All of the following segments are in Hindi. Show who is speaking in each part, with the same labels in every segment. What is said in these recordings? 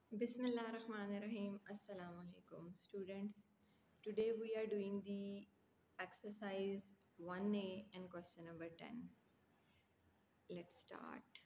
Speaker 1: Bismillahirrahmanirrahim. Assalamu alaikum, students. Today we are doing the exercise 1A and question number 10. Let's start.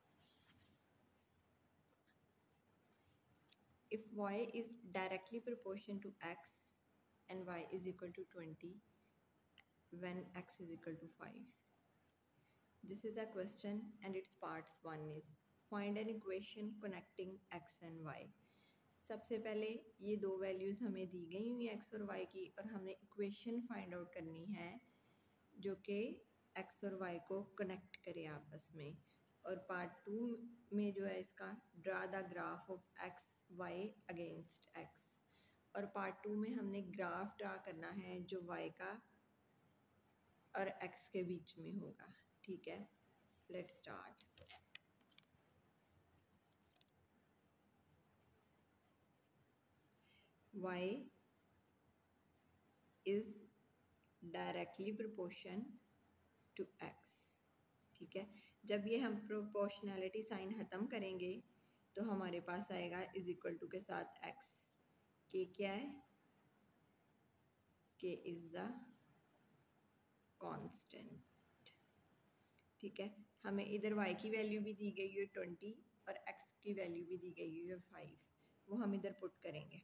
Speaker 1: If y is directly proportional to x and y is equal to 20 when x is equal to 5. This is a question and its parts 1 is find an equation connecting x and y. सबसे पहले ये दो वैल्यूज़ हमें दी गई हुई एक्स और वाई की और हमने इक्वेशन फाइंड आउट करनी है जो कि एक्स और वाई को कनेक्ट करे आपस में। और पार्ट 2 में जो है इसका draw the graph of X Y against X, और पार्ट 2 में हमने ग्राफ ड्रा करना है जो वाई का और एक्स के बीच में होगा। ठीक है, let's start. y is directly proportion to x। ठीक है, जब ये हम प्रोपोर्शनैलिटी साइन ख़त्म करेंगे तो हमारे पास आएगा इज इक्वल टू के साथ x। के क्या है? के इज़ द कांस्टेंट। ठीक है, हमें इधर y की वैल्यू भी दी गई है 20 और x की वैल्यू भी दी गई है 5, वो हम इधर पुट करेंगे।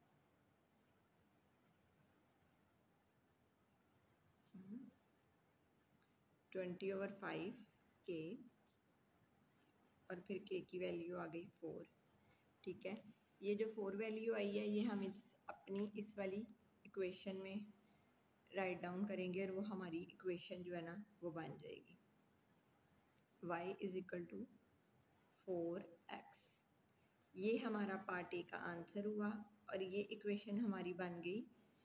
Speaker 1: 20/5 के और फिर के की वैल्यू आ गई 4। ठीक है, ये जो 4 वैल्यू आई है ये हम इस वाली इक्वेशन में राइट डाउन करेंगे और वो हमारी इक्वेशन जो है ना वो बन जाएगी y is equal to 4x। ये हमारा पार्ट ए का आंसर हुआ और ये इक्वेशन हमारी बन गई।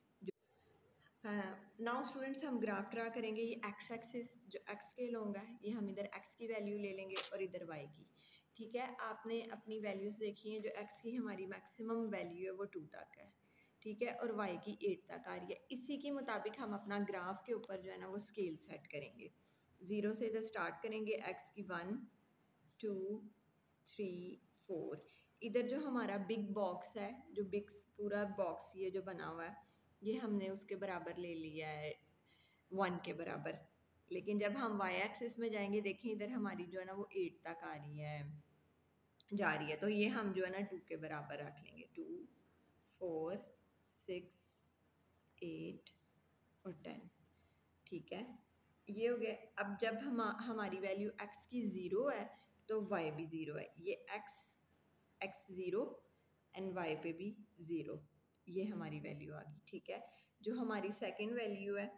Speaker 1: नाउ स्टूडेंट्स हम ग्राफ ड्रा करेंगे। ये एक्स एक्सिस जो एक्स के लॉन्ग है ये हम इधर एक्स की वैल्यू ले लेंगे और इधर वाई की। ठीक है, आपने अपनी वैल्यूज़ देखी हैं, जो एक्स की हमारी मैक्सिमम वैल्यू है वो 2 तक है। ठीक है, और वाई की 8 तक आ रही है। इसी के मुताबिक हम अपना ग्राफ के ऊपर जो है ना वो स्केल सेट करेंगे। 0 से इधर स्टार्ट करेंगे, एक्स की 1 2 3 4। इधर जो हमारा बिग बॉक्स है, जो बिग पूरा बॉक्स ये जो बना हुआ है ये हमने उसके बराबर ले लिया है 1 के बराबर। लेकिन जब हम वाई एक्सिस में जाएंगे देखें इधर हमारी जो है ना वो 8 तक आ रही है, जा रही है, तो ये हम जो है ना 2 के बराबर रख लेंगे। 2 4 6 8 और 10। ठीक है, ये हो गया। अब जब हमारी वैल्यू x की 0 है तो y भी 0 है। ये x 0 एंड y पे भी 0, ये हमारी वैल्यू आ गई। ठीक है, जो हमारी सेकंड वैल्यू है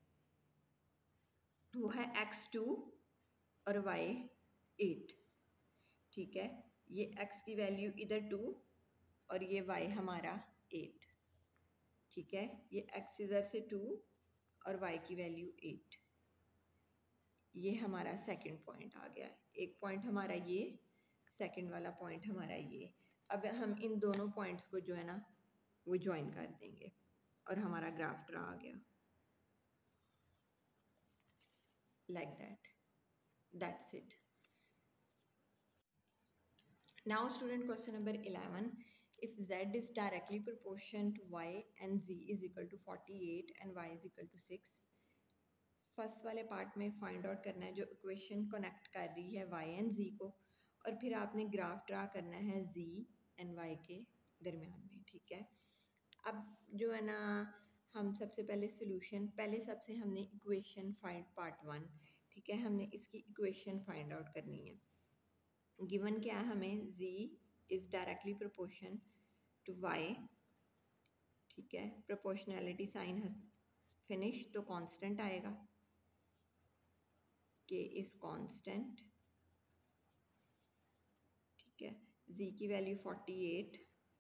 Speaker 1: वो है x2 और y 8। ठीक है, ये x की वैल्यू इधर 2 और ये y हमारा 8। ठीक है, ये x इधर से 2 और y की वैल्यू 8। ये हमारा सेकंड पॉइंट आ गया है। एक पॉइंट हमारा ये, सेकंड वाला पॉइंट हमारा ये। अब हम इन दोनों पॉइंट्स को जो है ना वो ज्वाइन कर देंगे और हमारा ग्राफ ड्रा आ गया like that. That's it. Now student, question number 11. If z is directly proportional to y and z is equal to 48 and y is equal to 6, first वाले पार्ट में फाइंड आउट करना है जो इक्वेशन कनेक्ट कर रही है y एंड z को, और फिर आपने ग्राफ ड्रा करना है z एंड y के दरमियान में। ठीक है, अब जो है ना हम सबसे पहले सोल्यूशन, पहले सबसे हमने इक्वेशन फाइंड पार्ट 1। ठीक है, हमने इसकी इक्वेशन फाइंड आउट करनी है। गिवन क्या है हमें, z is directly proportion to y। ठीक है, प्रोपोर्शनैलिटी साइन फिनिश तो कांस्टेंट आएगा, k इज़ कांस्टेंट। ठीक है, z की वैल्यू 48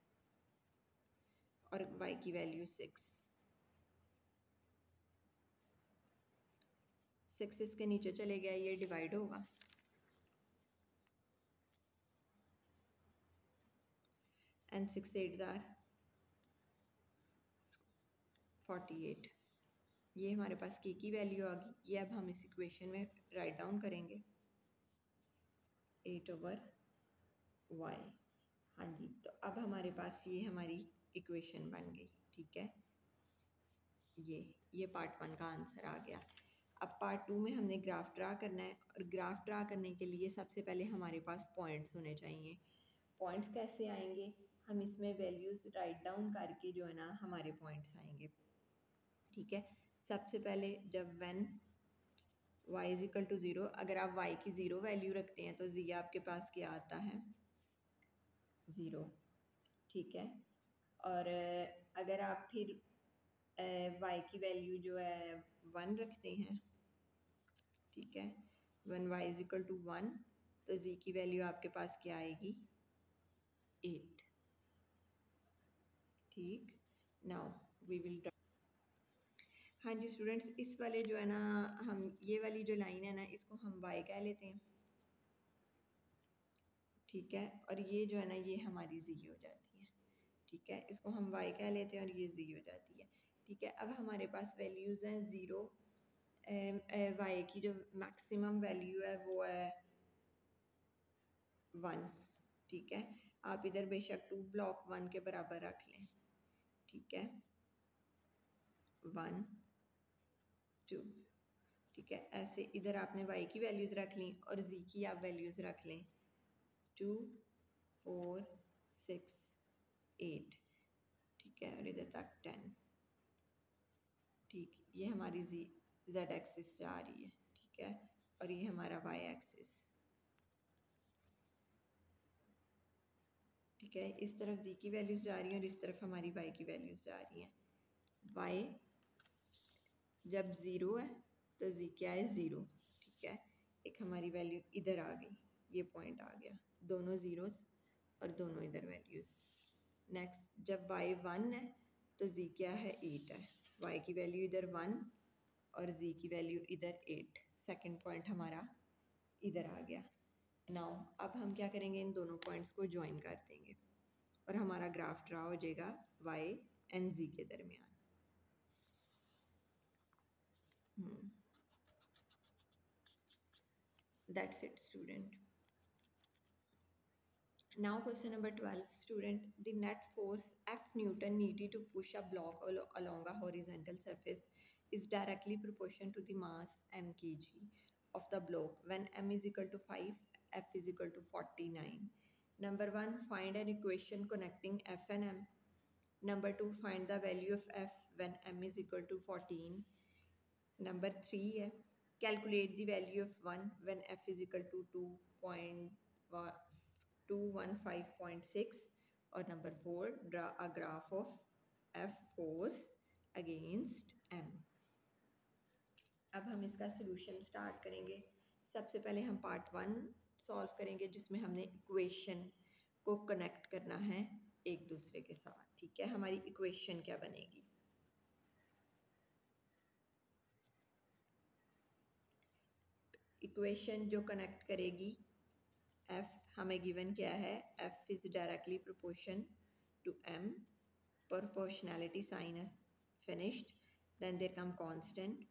Speaker 1: और y की वैल्यू 6। 6 इसके नीचे चले गया, ये डिवाइड होगा, एंड 6 8 ज़ार 48। ये हमारे पास k की वैल्यू आ गई। ये अब हम इस इक्वेशन में राइट डाउन करेंगे 8/y। हाँ जी, तो अब हमारे पास ये हमारी इक्वेशन बन गई। ठीक है, ये पार्ट 1 का आंसर आ गया। अब पार्ट 2 में हमने ग्राफ ड्रा करना है, और ग्राफ ड्रा करने के लिए सबसे पहले हमारे पास पॉइंट्स होने चाहिए। पॉइंट्स कैसे आएंगे? हम इसमें वैल्यूज़ राइट डाउन करके जो है ना हमारे पॉइंट्स आएंगे। ठीक है, सबसे पहले जब when y is equal to 0, अगर आप y की 0 वैल्यू रखते हैं तो z आपके पास क्या आता है? 0। ठीक है, और अगर आप फिर y की वैल्यू जो है 1 रखते हैं, ठीक है, one y is equal to 1, तो z की वैल्यू आपके पास क्या आएगी? 8। ठीक, नाउ वी विल। हाँ जी स्टूडेंट्स, इस वाले जो है ना, हम ये वाली जो लाइन है ना, इसको हम y कह लेते हैं। ठीक है, और ये जो है ना, ये हमारी z हो जाती है। ठीक है, इसको हम y कह लेते हैं और ये z हो जाती है। ठीक है, अब हमारे पास वैल्यूज़ हैं 0, y की जो मैक्सिमम वैल्यू है वो है 1। ठीक है, आप इधर बेशक 2 ब्लॉक 1 के बराबर रख लें। ठीक है, 1 2। ठीक है, ऐसे इधर आपने y की वैल्यूज़ रख ली और z की आप वैल्यूज़ रख लें, 2 4 6 8। ठीक है, और इधर तक 10। ठीक, ये हमारी z एक्सिस जा रही है। ठीक है, और ये हमारा y एक्सिस। ठीक है, इस तरफ z की वैल्यूज़ जा रही हैं और इस तरफ हमारी y की वैल्यूज़ जा रही हैं। y जब 0 है तो z क्या है? 0। ठीक है, एक हमारी वैल्यू इधर आ गई, ये पॉइंट आ गया, दोनों ज़ीरोस और दोनों इधर वैल्यूज़। नेक्स्ट जब y 1 है तो z क्या है? 8 है। y की वैल्यू इधर 1 और z की वैल्यू इधर 8। सेकंड पॉइंट हमारा इधर आ गया। नाउ अब हम क्या करेंगे? इन दोनों पॉइंट्स को ज्वाइन कर देंगे और हमारा ग्राफ ड्रा हो जाएगा y एंड z के दरमियान। That's it, student. Now question number 12, student. The net force F Newton needed to push a block along a horizontal surface is directly proportional to the mass m kg of the block when m is equal to 5, F is equal to 49. Number 1, find an equation connecting F and m. Number 2, find the value of F when m is equal to 14. Number 3 है, calculate the value of 1 when f is equal to 215.6. और नंबर 4, draw a graph of f force against m. अब हम इसका सोल्यूशन स्टार्ट करेंगे। सबसे पहले हम पार्ट 1 सॉल्व करेंगे, जिसमें हमने इक्वेशन को कनेक्ट करना है एक दूसरे के साथ। ठीक है, हमारी इक्वेशन क्या बनेगी? इक्वेशन जो कनेक्ट करेगी f, हमें गिवन क्या है? f is directly proportion to m, proportionality sign is finished, then there come constant,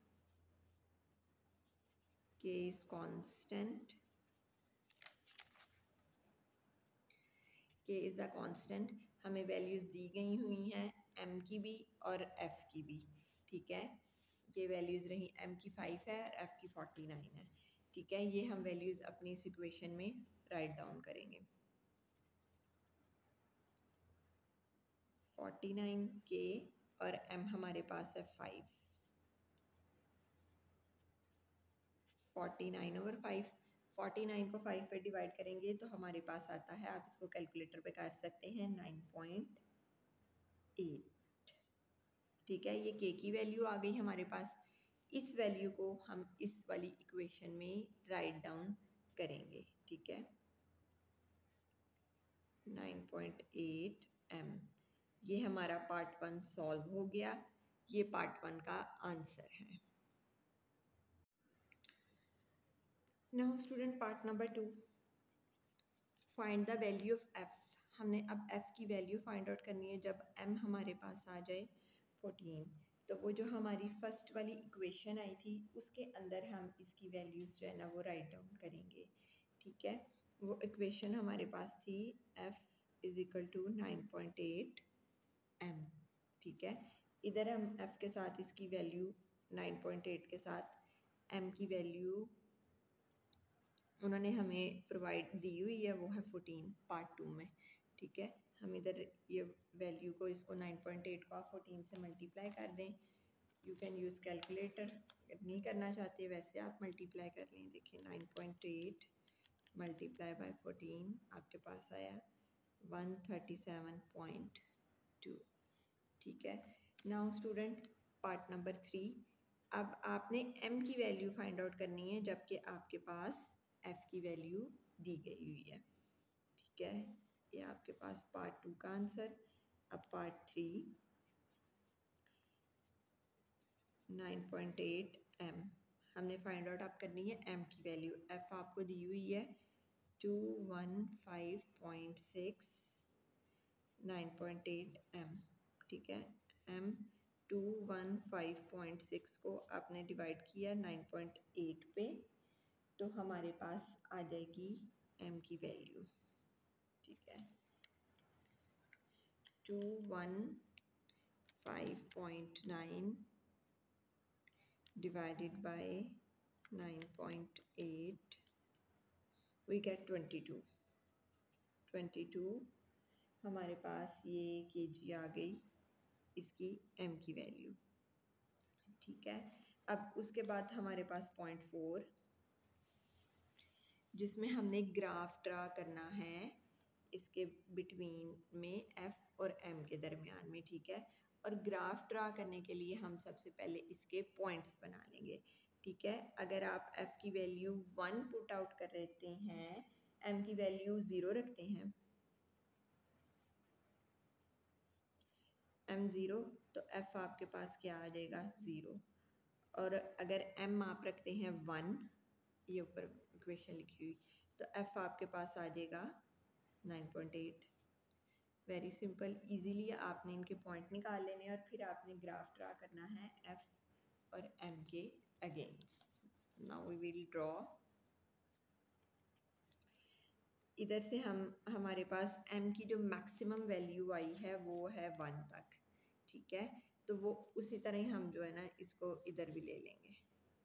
Speaker 1: k is constant, k is the constant। हमें वैल्यूज़ दी गई हुई हैं m की भी और f की भी। ठीक है, ये वैल्यूज़ रही, m की 5 है और f की 49 है। ठीक है, ये हम वैल्यूज़ अपनी इस इक्वेशन में राइट डाउन करेंगे। 49k और m हमारे पास है 5। 49/5, 49 को 5 पे डिवाइड करेंगे तो हमारे पास आता है, आप इसको कैलकुलेटर पे कर सकते हैं, 9.8। ठीक है, ये k की वैल्यू आ गई हमारे पास। इस वैल्यू को हम इस वाली इक्वेशन में राइट डाउन करेंगे। ठीक है, 9.8 m। ये हमारा पार्ट 1 सॉल्व हो गया। ये पार्ट 1 का आंसर है। Now student, part number 2, find the value of f। हमने अब f की वैल्यू फाइंड आउट करनी है जब m हमारे पास आ जाए 14। तो वो जो हमारी फर्स्ट वाली इक्वेशन आई थी उसके अंदर हम इसकी वैल्यूज़ जो है ना वो राइट डाउन करेंगे। ठीक है, वो इक्वेशन हमारे पास थी f is equal to 9.8 m, ठीक है। इधर हम f के साथ इसकी वैल्यू 9.8 के साथ m की वैल्यू उन्होंने हमें प्रोवाइड दी हुई है, वो है 14 पार्ट 2 में, ठीक है। हम इधर ये वैल्यू को इसको 9.8 को आप 14 से मल्टीप्लाई कर दें। यू कैन यूज़ कैलकुलेटर, अगर नहीं करना चाहते वैसे आप मल्टीप्लाई कर लें। देखिए 9.8 मल्टीप्लाई बाय 14 आपके पास आया 137.2, ठीक है। नाउ स्टूडेंट पार्ट नंबर 3, अब आपने m की वैल्यू फाइंड आउट करनी है जबकि आपके पास f की वैल्यू दी गई हुई है, ठीक है। ये आपके पास पार्ट 2 का आंसर। अब पार्ट 3 9.8 m हमने फाइंड आउट आप करनी है m की वैल्यू। f आपको दी हुई है 215.6 9.8 m, ठीक है। m 215.6 को आपने डिवाइड किया 9.8 पे, तो हमारे पास आ जाएगी m की वैल्यू, ठीक है। 215.9 divided by 9.8 we get 22 हमारे पास ये kg आ गई इसकी m की वैल्यू, ठीक है। अब उसके बाद हमारे पास पॉइंट 4 जिसमें हमने ग्राफ ड्रा करना है इसके बिटवीन में f और m के दरमियान में, ठीक है। और ग्राफ ड्रा करने के लिए हम सबसे पहले इसके पॉइंट्स बना लेंगे, ठीक है। अगर आप f की वैल्यू 1 पुट आउट कर देते हैं, m की वैल्यू 0 रखते हैं, m 0, तो f आपके पास क्या आ जाएगा 0। और अगर m आप रखते हैं 1, ये ऊपर इक्वेशन लिखी हुई, तो f आपके पास आ जाएगा 9.8। वेरी सिंपल, इजीली आपने इनके पॉइंट निकाल लेने और फिर आपने ग्राफ ड्रा करना है f और m के against. Now we will draw. इधर से हमारे पास m की जो मैक्सिमम वैल्यू आई है वो है 1 तक, ठीक है। तो वो उसी तरह ही हम जो है ना इसको इधर भी ले लेंगे।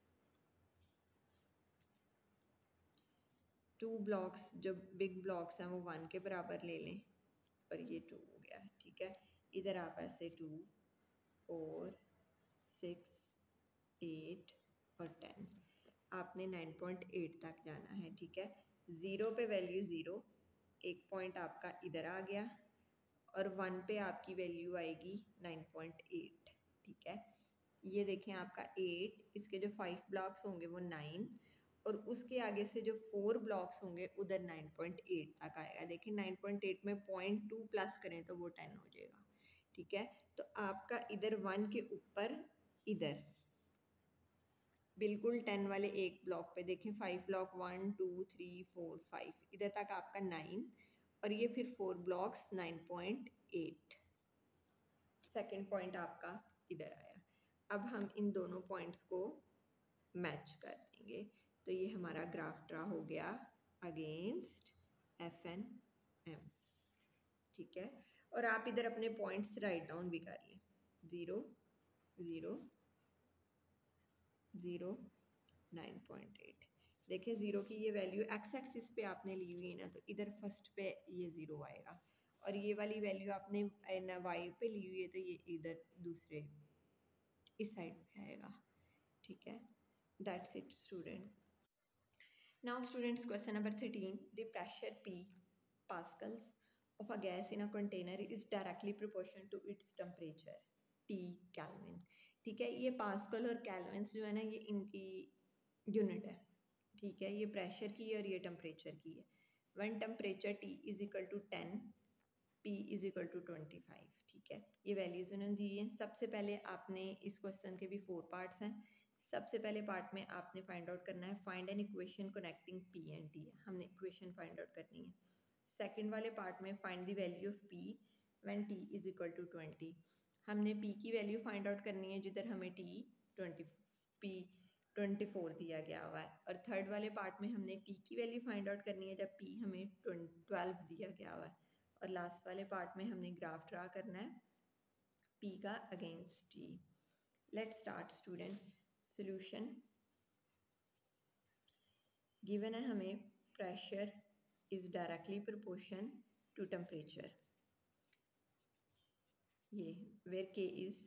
Speaker 1: 2 ब्लॉक्स जो बिग ब्लॉक्स हैं वो 1 के बराबर ले लें और ये 2 हो गया, ठीक है। इधर आप ऐसे 2 4 6 8 और 10 आपने 9.8 तक जाना है, ठीक है। 0 पे वैल्यू 0, एक पॉइंट आपका इधर आ गया, और 1 पे आपकी वैल्यू आएगी 9.8, ठीक है। ये देखें आपका 8, इसके जो 5 ब्लॉक्स होंगे वो 9, और उसके आगे से जो 4 ब्लॉक्स होंगे उधर 9.8 तक आएगा। देखिए 9.8 में 0.2 प्लस करें तो वो 10 हो जाएगा, ठीक है। तो आपका इधर 1 के ऊपर इधर बिल्कुल 10 वाले एक ब्लॉक पे देखें 5 ब्लॉक 1 2 3 4 5 इधर तक आपका 9, और ये फिर 4 ब्लॉक्स 9.8, सेकंड पॉइंट आपका इधर आया। अब हम इन दोनों पॉइंट्स को मैच कर देंगे, तो ये हमारा ग्राफ ड्रा हो गया अगेंस्ट एफ एन एम, ठीक है। और आप इधर अपने पॉइंट्स राइट डाउन भी कर लें, 0 0 0 9.8। देखिए 0 की ये वैल्यू एक्स एक्सिस पे आपने ली हुई है ना, तो इधर फर्स्ट पे ये 0 आएगा, और ये वाली वैल्यू आपने वाई पे ली हुई है तो ये इधर दूसरे इस साइड पे आएगा, ठीक है। That's it student. Now students question number 13, the pressure P pascals of a gas in a container is directly proportional to its temperature T Kelvin, ठीक है। ये पास्कल और कैल्विन्स जो है ना ये इनकी यूनिट है, ठीक है। ये प्रेशर की और ये टेम्परेचर की है। One temperature T is equal to 10, P is equal to 25, ठीक है। ये वैल्यूज उन्होंने दी है। सबसे पहले आपने इस क्वेश्चन के भी 4 पार्ट्स हैं। सबसे पहले पार्ट में आपने फाइंड आउट करना है, find an equation connecting P and T, हमने इक्वेशन फाइंड आउट करनी है। सेकंड वाले पार्ट में find the value of P when T is equal to 20, हमने P की वैल्यू फाइंड आउट करनी है जिधर हमें T 24 दिया गया हुआ है। और थर्ड वाले पार्ट में हमने T की वैल्यू फाइंड आउट करनी है जब P हमें 12 दिया गया हुआ है। और लास्ट वाले पार्ट में हमने ग्राफ ड्रा करना है P का against T। Let's start student. Solution given है हमें pressure is directly proportion to temperature, ये वेयर K इज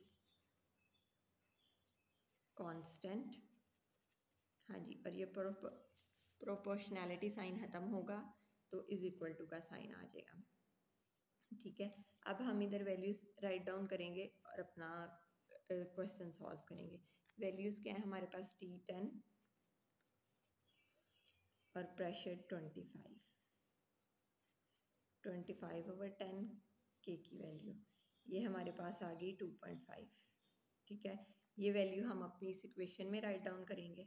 Speaker 1: कांस्टेंट। हाँ जी, और ये प्रोपोर्शनैलिटी साइन ख़त्म होगा तो इज इक्वल टू का साइन आ जाएगा। ठीक है, अब हम इधर वैल्यूज़ राइट डाउन करेंगे और अपना क्वेश्चन सॉल्व करेंगे। वैल्यूज़ क्या है हमारे पास, T10 और प्रेशर 25/10 K की वैल्यू, ये हमारे पास आ गई 2.5। ठीक है, ये वैल्यू हम अपनी इस इक्वेशन में राइट डाउन करेंगे।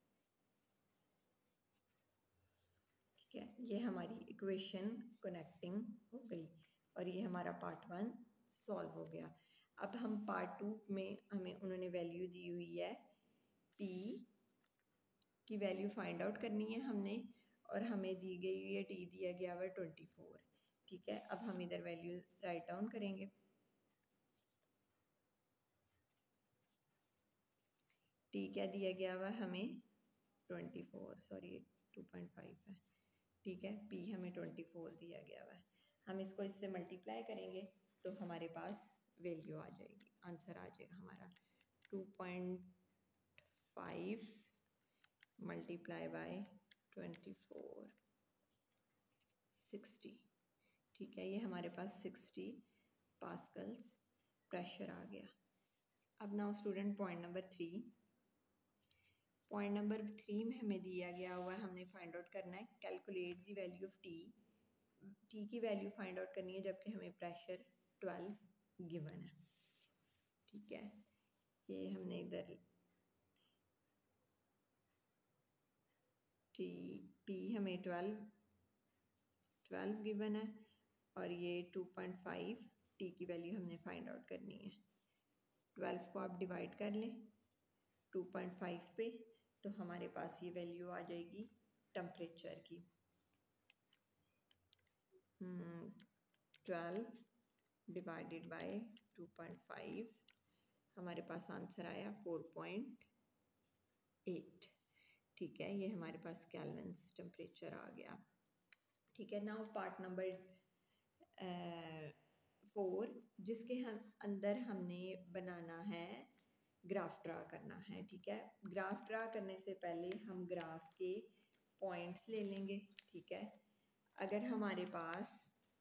Speaker 1: ठीक है, ये हमारी इक्वेशन कनेक्टिंग हो गई और ये हमारा पार्ट 1 सॉल्व हो गया। अब हम पार्ट 2 में हमें उन्होंने वैल्यू दी हुई है P की वैल्यू फाइंड आउट करनी है हमने, और हमें दी गई हुई है T दिया गया हुआ 24। ठीक है, अब हम इधर वैल्यू राइट डाउन करेंगे। T क्या दिया गया हुआ हमें 24, सॉरी 2.5 है। ठीक है, P हमें 24 दिया गया हुआ है। हम इसको इससे मल्टीप्लाई करेंगे तो हमारे पास वैल्यू आ जाएगी, आंसर आ जाएगा हमारा 2.5 मल्टीप्लाई बाय 24 60। ठीक है, ये हमारे पास 60 पास्कल्स प्रेशर आ गया। अब now student point number 3। Point number 3 में हमें दिया गया हुआ है, हमने फाइंड आउट करना है calculate the value of T की वैल्यू फाइंड आउट करनी है जबकि हमें प्रेशर 12 गिवन है। ठीक है, ये हमने इधर P हमें 12 गिवन है और ये 2.5 T की वैल्यू हमने फाइंड आउट करनी है। 12 को आप डिवाइड कर लें 2.5 पे तो हमारे पास ये वैल्यू आ जाएगी टेम्परेचर की। 12 डिवाइडेड बाय 2.5, हमारे पास आंसर आया 4.8। ठीक है, ये हमारे पास केल्विन्स टेम्परेचर आ गया। ठीक है, नाउ पार्ट नंबर 4 जिसके हम अंदर हमने बनाना है ग्राफ ड्रा करना है। ठीक है, ग्राफ ड्रा करने से पहले हम ग्राफ के पॉइंट्स ले लेंगे। ठीक है, अगर हमारे पास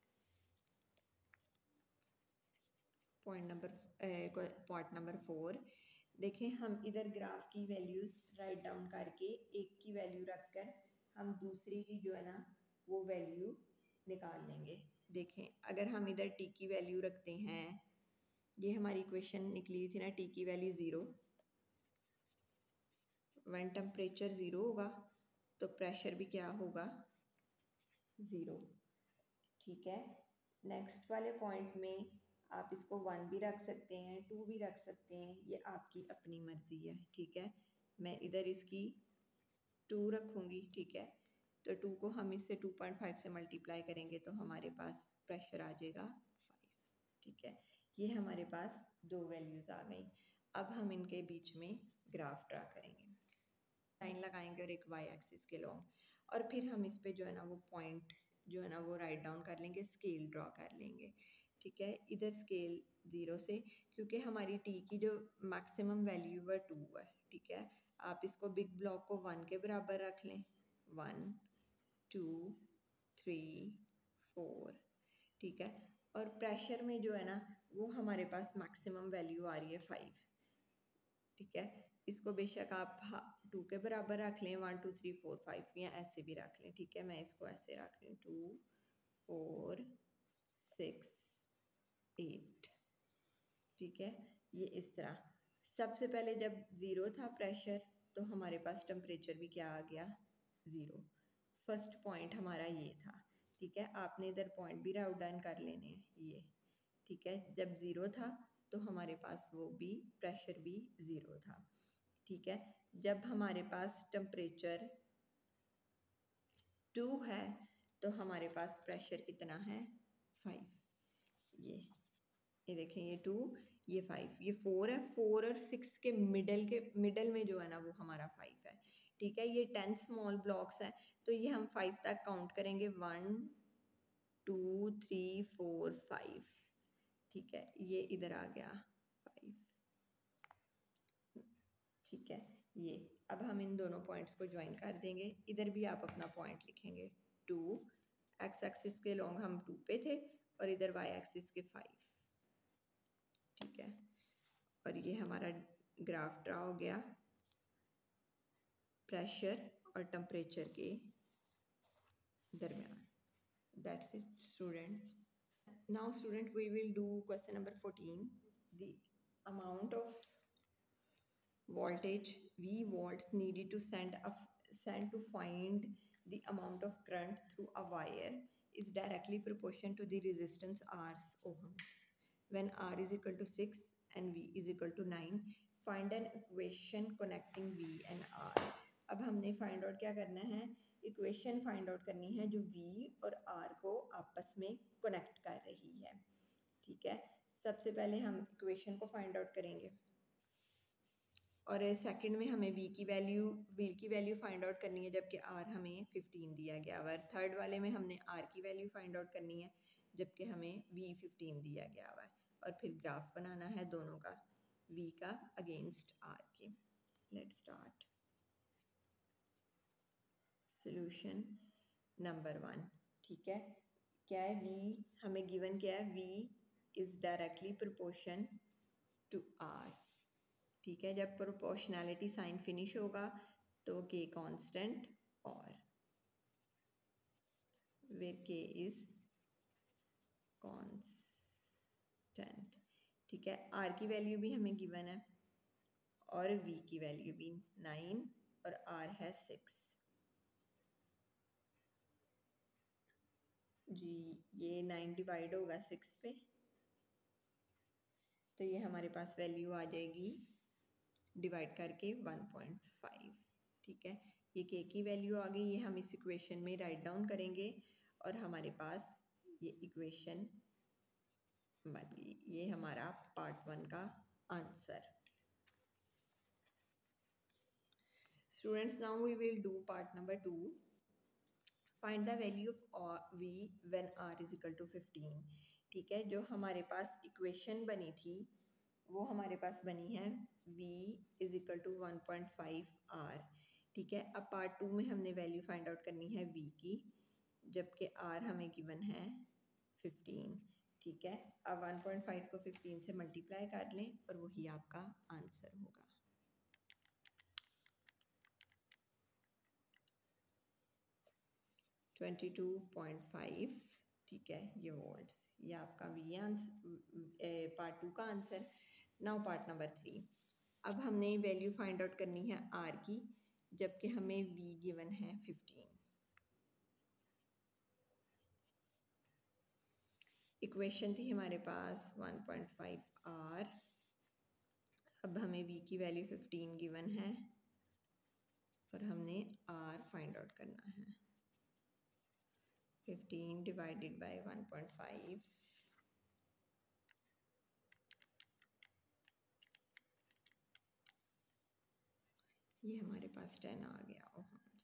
Speaker 1: पार्ट नंबर 4 देखें, हम इधर ग्राफ की वैल्यूज़ राइट डाउन करके एक की वैल्यू रखकर हम दूसरी की जो है ना वो वैल्यू निकाल लेंगे। देखें, अगर हम इधर T की वैल्यू रखते हैं, ये हमारी इक्वेशन निकली हुई थी ना, T की वैल्यू 0, व्हेन टेम्परेचर 0 होगा तो प्रेशर भी क्या होगा 0। ठीक है, नेक्स्ट वाले पॉइंट में आप इसको 1 भी रख सकते हैं, 2 भी रख सकते हैं, ये आपकी अपनी मर्जी है। ठीक है, मैं इधर इसकी 2 रखूँगी। ठीक है, तो 2 को हम इससे 2.5 से मल्टीप्लाई करेंगे तो हमारे पास प्रेशर आ जाएगा 5। ठीक है, ये हमारे पास दो वैल्यूज़ आ गई। अब हम इनके बीच में ग्राफ ड्रा करेंगे, लाइन लगाएंगे और एक वाई एक्सिस के लॉन्ग, और फिर हम इस पे जो है ना वो पॉइंट जो है ना वो राइट डाउन कर लेंगे, स्केल ड्रॉ कर लेंगे। ठीक है, इधर स्केल 0 से, क्योंकि हमारी T की जो मैक्सिमम वैल्यू है 2 है। ठीक है, आप इसको बिग ब्लॉक को 1 के बराबर रख लें, 1 2 3 4। ठीक है, और प्रेशर में जो है ना वो हमारे पास मैक्सिमम वैल्यू आ रही है 5। ठीक है, इसको बेशक आप 2 के बराबर रख लें, 1 2 3 4 5, या ऐसे भी रख लें। ठीक है, मैं इसको ऐसे रख रही हूँ 2 4 6 8। ठीक है, ये इस तरह। सबसे पहले जब 0 था प्रेशर तो हमारे पास टेम्परेचर भी क्या आ गया 0। फर्स्ट पॉइंट हमारा ये था। ठीक है, आपने इधर पॉइंट भी राउट डाउन कर लेने हैं ये। ठीक है, जब 0 था तो हमारे पास वो भी प्रेशर भी 0 था। ठीक है, जब हमारे पास टेम्परेचर 2 है तो हमारे पास प्रेशर कितना है 5। ये देखें ये 2, ये 5, ये 4 है, 4 और 6 के मिडल में जो है ना वो हमारा 5 है। ठीक है, ये 10 स्मॉल ब्लॉक्स है, तो ये हम 5 तक काउंट करेंगे, 1 2 3 4 5। ठीक है, ये इधर आ गया 5। ठीक है, ये अब हम इन दोनों पॉइंट्स को ज्वाइन कर देंगे। इधर भी आप अपना पॉइंट लिखेंगे 2, एक्स एक्सिस के लॉन्ग हम 2 पे थे और इधर वाई एक्सिस के 5। ठीक है, और ये हमारा ग्राफ ड्रा हो गया प्रेशर और टेम्परेचर के दरमियान। That's it student. Now student, we will do question number 14. The amount of voltage V volts needed to send to find the amount of current through a wire is directly proportional to the resistance R's ohms. When R is equal to 6 and V is equal to 9, find an equation connecting V and R. अब हमने find out क्या करना है, इक्वेशन फाइंड आउट करनी है जो V और R को आपस में कनेक्ट कर रही है। ठीक है, सबसे पहले हम इक्वेशन को फाइंड आउट करेंगे और सेकंड में हमें V की वैल्यू फाइंड आउट करनी है, जबकि R हमें 15 दिया गया हुआ है। थर्ड वाले में हमने R की वैल्यू फाइंड आउट करनी है, जबकि हमें V 15 दिया गया हुआ है। और फिर ग्राफ बनाना है दोनों का, V का अगेंस्ट R के। Let's start. Solution number 1। ठीक है, क्या है, V हमें गिवन क्या है, V is directly proportion to R। ठीक है, जब प्रोपोर्शनैलिटी साइन फिनिश होगा तो K कांस्टेंट और वेयर K इज कांस्टेंट। ठीक है, R की वैल्यू भी हमें गिवन है और V की वैल्यू भी 9 और R है 6। जी, ये 9 डिवाइड होगा 6 पे, तो ये हमारे पास वैल्यू आ जाएगी डिवाइड करके 1.5। ठीक है, ये K की वैल्यू आ गई, ये हम इस इक्वेशन में राइट डाउन करेंगे और हमारे पास ये इक्वेशन बन गई। ये हमारा पार्ट 1 का answer. Students, now we will do part number 2। Find the value of V when R is equal to 15। ठीक है, जो हमारे पास इक्वेशन बनी थी वो हमारे पास बनी है V is equal to 1.5 R। ठीक है, अब पार्ट 2 में हमने वैल्यू फाइंड आउट करनी है V की, जबकि R हमें गिवन है 15। ठीक है, अब 1.5 को 15 से मल्टीप्लाई कर लें और वही आपका आंसर होगा। 22.5। ठीक है, ये वोल्ट्स, ये आपका V आंसर, पार्ट 2 का आंसर। Now part number 3। अब हमने वैल्यू फाइंड आउट करनी है R की, जबकि हमें V गिवन है 15। इक्वेशन थी हमारे पास 1.5 R, अब हमें V की वैल्यू 15 गिवन है और हमने R फाइंड आउट करना है। 15 डिवाइडेड बाय 1.5, ये हमारे पास 10 आ गया ओहम्स।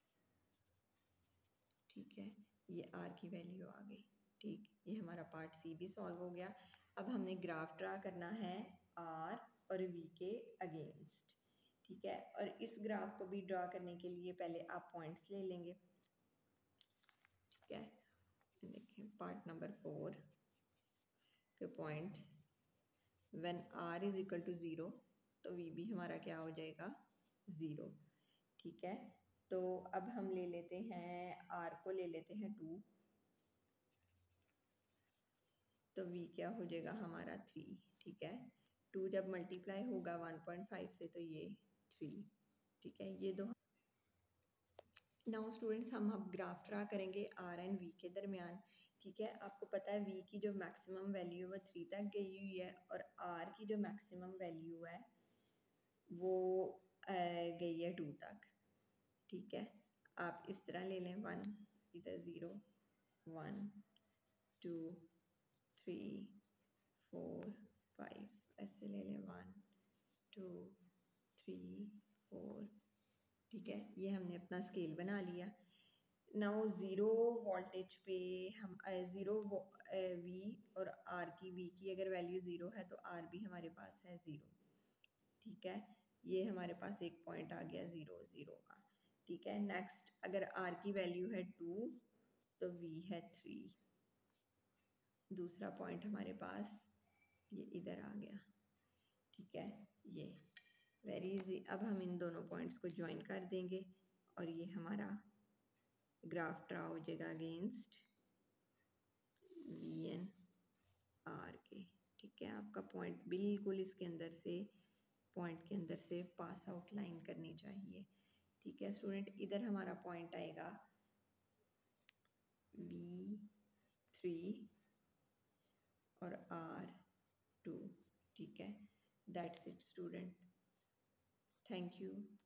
Speaker 1: ठीक है, ये R की वैल्यू आ गई। ठीक, ये हमारा पार्ट C भी सॉल्व हो गया। अब हमने ग्राफ ड्रा करना है R और V के अगेंस्ट। ठीक है, और इस ग्राफ को भी ड्रा करने के लिए पहले आप पॉइंट्स ले लेंगे। ठीक है, देखिए पार्ट नंबर 4 के points, when R is equal to 0 तो V भी हमारा क्या हो जाएगा, 0। ठीक है, तो अब हम ले लेते हैं R को, ले लेते हैं 2, तो V क्या हो जाएगा हमारा 3। ठीक है, 2 जब मल्टीप्लाई होगा 1.5 से तो ये 3। ठीक है, ये दो। नाउ स्टूडेंट्स, हम अब ग्राफ ड्रा करेंगे R एंड V के दरमियान। ठीक है, आपको पता है V की जो मैक्सिमम वैल्यू है वो 3 तक गई हुई है और R की जो मैक्सिमम वैल्यू है वो गई है 2 तक। ठीक है, आप इस तरह ले लें, 1 इधर, 0 1 2 3 4 5, ऐसे ले लें 1 2 3 4। ठीक है, ये हमने अपना स्केल बना लिया। नाउ ज़ीरो वोल्टेज पे हम ज़ीरो वी और आर की, वी की अगर वैल्यू ज़ीरो है तो आर भी हमारे पास है ज़ीरो। ठीक है, ये हमारे पास एक पॉइंट आ गया ज़ीरो ज़ीरो का। ठीक है, नेक्स्ट अगर आर की वैल्यू है 2 तो वी है 3। दूसरा पॉइंट हमारे पास ये इधर आ गया। ठीक है, ये वेरी इजी। अब हम इन दोनों पॉइंट्स को ज्वाइन कर देंगे और ये हमारा ग्राफ ड्रा हो जाएगा अगेंस्ट वी एन आर के। ठीक है, आपका पॉइंट बिल्कुल इसके अंदर से, पॉइंट के अंदर से पास आउट लाइन करनी चाहिए। ठीक है स्टूडेंट, इधर हमारा पॉइंट आएगा V3 और R2। ठीक है, that's it student, thank you.